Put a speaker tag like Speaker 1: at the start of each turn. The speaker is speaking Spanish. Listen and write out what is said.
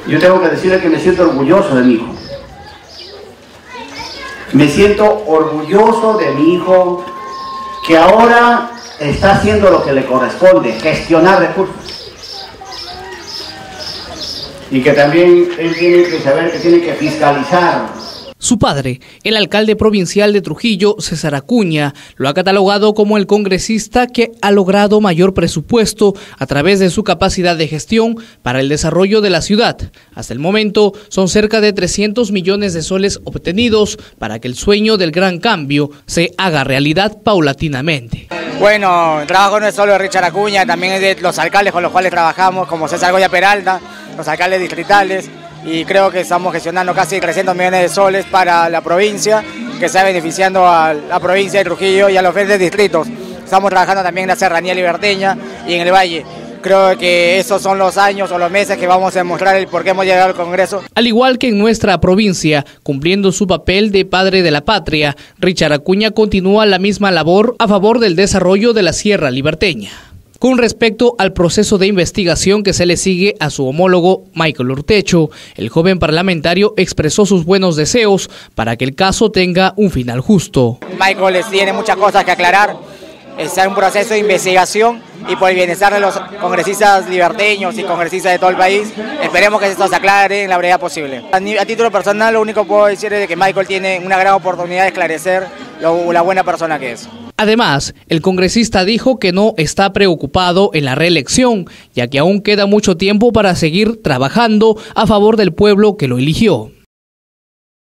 Speaker 1: Yo tengo que decirle que me siento orgulloso de mi hijo. Me siento orgulloso de mi hijo, que ahora está haciendo lo que le corresponde, gestionar recursos. Y que también él tiene que saber que tiene que fiscalizar.
Speaker 2: Su padre, el alcalde provincial de Trujillo, César Acuña, lo ha catalogado como el congresista que ha logrado mayor presupuesto a través de su capacidad de gestión para el desarrollo de la ciudad. Hasta el momento son cerca de 300 millones de soles obtenidos para que el sueño del gran cambio se haga realidad paulatinamente.
Speaker 3: Bueno, el trabajo no es solo de Richard Acuña, también es de los alcaldes con los cuales trabajamos, como César Goya Peralta, los alcaldes distritales, y creo que estamos gestionando casi 300 millones de soles para la provincia, que está beneficiando a la provincia de Trujillo y a los diferentes distritos. Estamos trabajando también en la serranía liberteña y en el valle. Creo que esos son los años o los meses que vamos a demostrar el por qué hemos llegado al Congreso.
Speaker 2: Al igual que en nuestra provincia, cumpliendo su papel de padre de la patria, Richard Acuña continúa la misma labor a favor del desarrollo de la Sierra Liberteña. Con respecto al proceso de investigación que se le sigue a su homólogo Michael Urtecho, el joven parlamentario expresó sus buenos deseos para que el caso tenga un final justo.
Speaker 3: Michael tiene muchas cosas que aclarar, está en un proceso de investigación y por el bienestar de los congresistas liberteños y congresistas de todo el país, esperemos que esto se aclare en la brevedad posible. A título personal, lo único que puedo decir es que Michael tiene una gran oportunidad de esclarecer la buena persona que es.
Speaker 2: Además, el congresista dijo que no está preocupado en la reelección, ya que aún queda mucho tiempo para seguir trabajando a favor del pueblo que lo eligió.